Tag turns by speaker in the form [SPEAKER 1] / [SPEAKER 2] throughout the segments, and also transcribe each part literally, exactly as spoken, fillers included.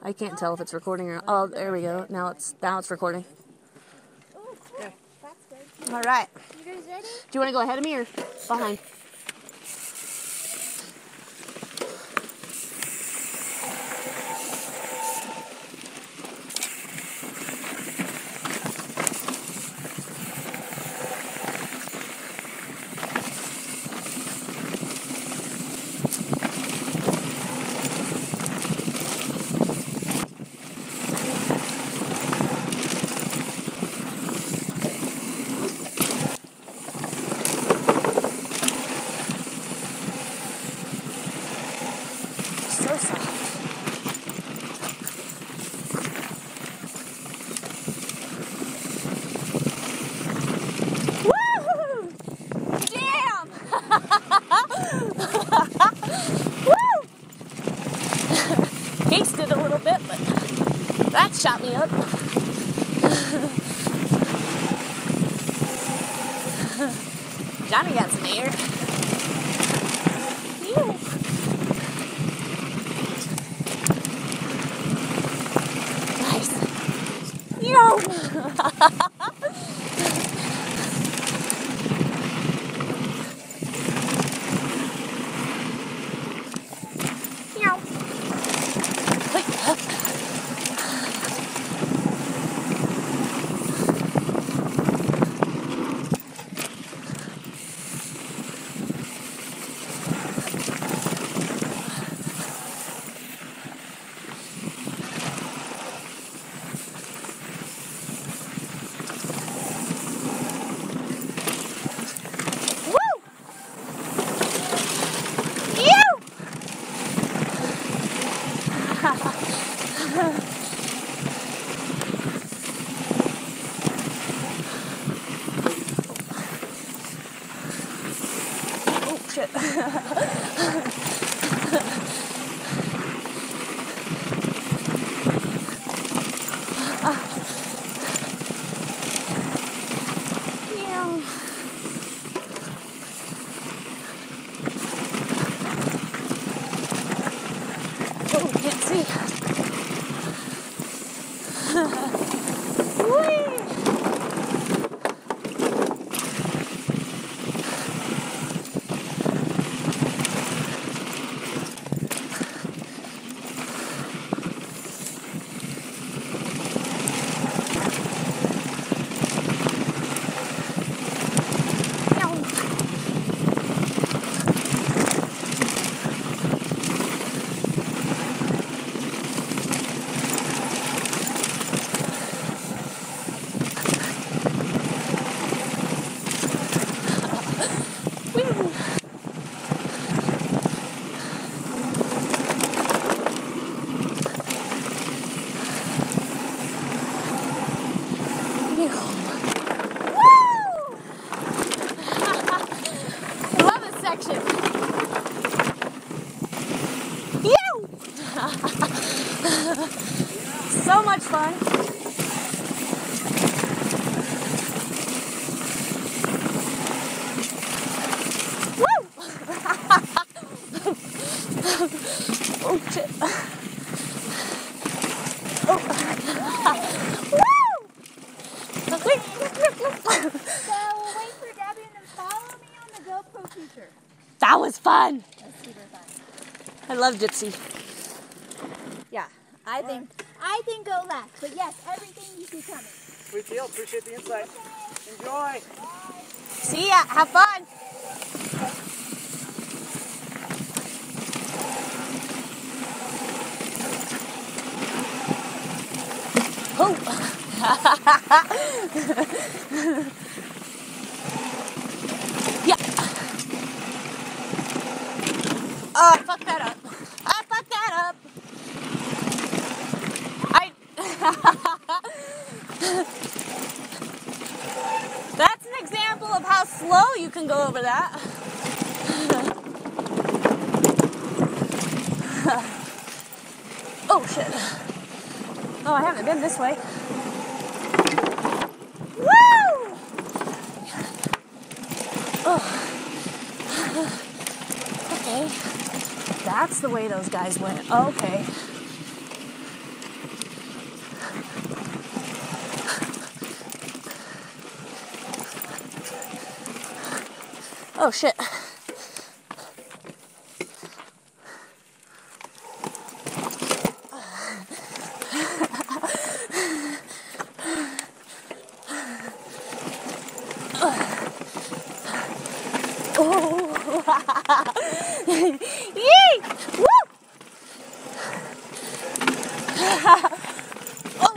[SPEAKER 1] I can't tell if it's recording or... Oh, there we go. Now it's now it's recording.
[SPEAKER 2] Oh, cool.
[SPEAKER 1] Okay.
[SPEAKER 2] That's good.
[SPEAKER 1] All right.
[SPEAKER 2] You guys ready?
[SPEAKER 1] Do you want to go ahead of me or behind? So soft. Woo! Damn! Woo! Tasted a little bit, but that shot me up. Johnny got some air. Ew. Yo! Meow. Oh shit. Yeah. Oh, can't see. Whee! So much fun. Woo! Oh shit. Oh. Woo! Wait.
[SPEAKER 2] So we'll wait for Debbie and then follow me on the GoPro feature.
[SPEAKER 1] That was fun.
[SPEAKER 2] That's super fun.
[SPEAKER 1] I love Gypsy.
[SPEAKER 2] Yeah, I think I think go left, but yes, everything you see coming.
[SPEAKER 3] Sweet deal. Appreciate the insight. Enjoy.
[SPEAKER 1] See ya. Have fun. Oh. Yeah. Oh, I fucked that up. I fucked that up. I. That's an example of how slow you can go over that. Oh shit. Oh, I haven't been this way. Woo! Oh. Okay. That's the way those guys went. Okay. Oh shit. Yay! Woo! Oh.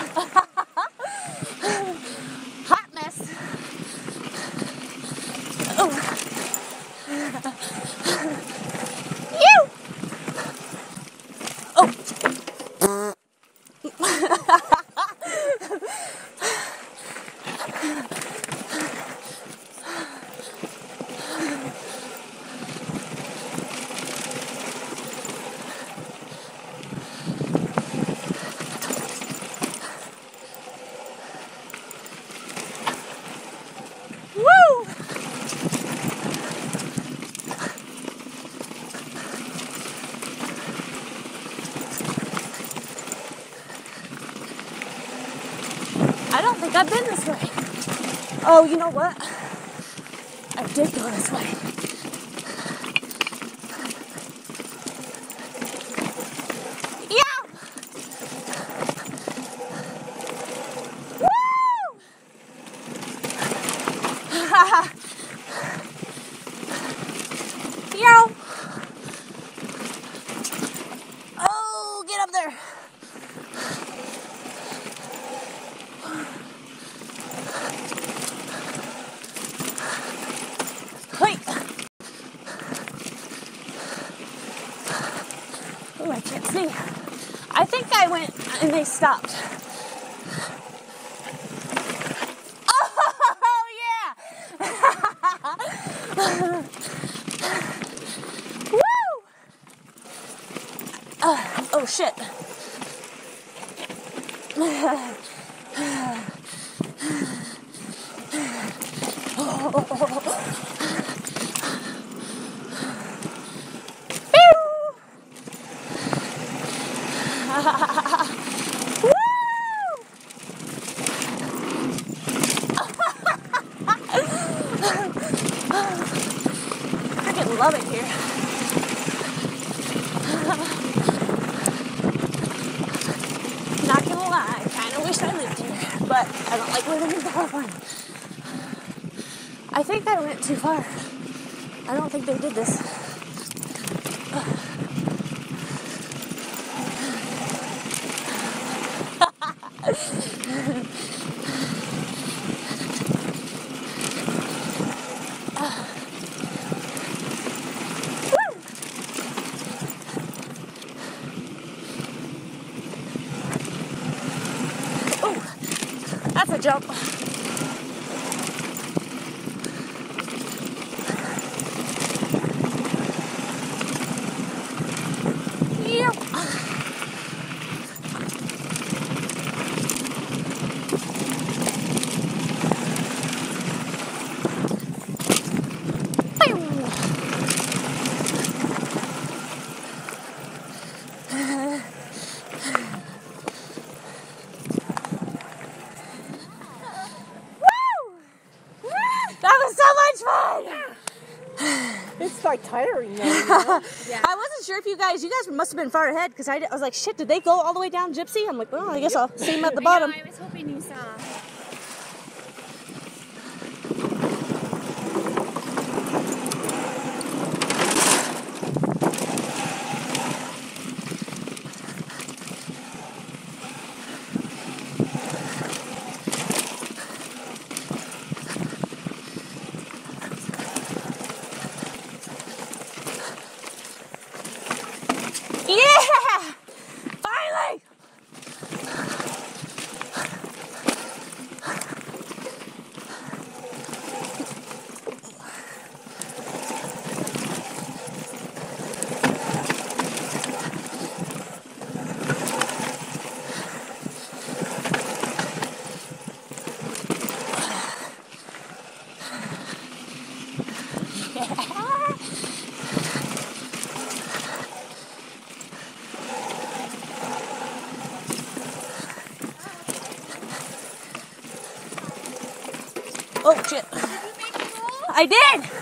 [SPEAKER 1] Hot mess. Oh. You. Oh. Woo! I don't think I've been this way. Oh, you know what? I did go this way. Yeah! Woo! Yo! Oh, get up there. Wait. Oh, I can't see. I think I went and they stopped. Oh, yeah! Woo! Uh, oh, shit. Woo! Freaking love it here. Not gonna lie, I kind of wish I lived here, but I don't like living in California. I think I went too far. I don't think they did this. Oh, that's a jump. Yep.
[SPEAKER 4] It's like tiring though. You know?
[SPEAKER 1] Yeah. I wasn't sure if you guys, you guys must have been far ahead because I, I was like, shit, did they go all the way down Gypsy? I'm like, well, I guess I'll see them at the bottom.
[SPEAKER 2] I know, I was hoping you saw.
[SPEAKER 1] Yeah! Finally! Oh shit.
[SPEAKER 2] Did you make a roll?
[SPEAKER 1] I did!